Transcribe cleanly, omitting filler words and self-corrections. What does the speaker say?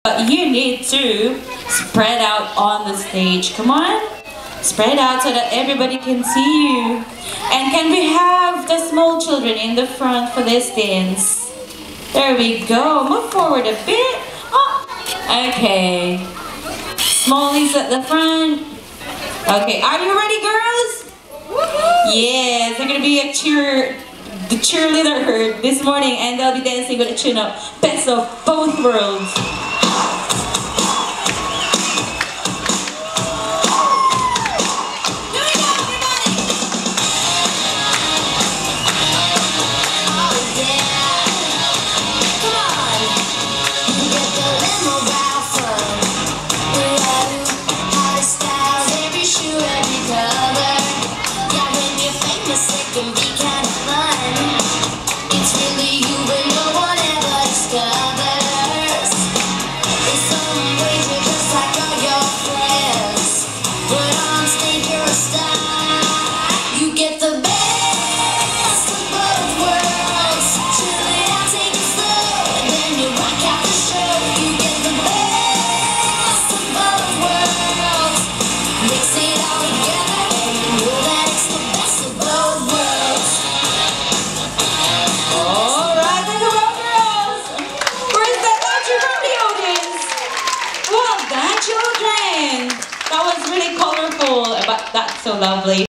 You need to spread out on the stage. Come on. Spread out so that everybody can see you. And can we have the small children in the front for this dance? There we go. Move forward a bit. Oh. Okay. Smallies at the front. Okay, are you ready, girls? Yes, they're gonna be the cheerleader this morning, and they'll be dancing with the tune of Best of Both Worlds. That was really colorful, but that's so lovely.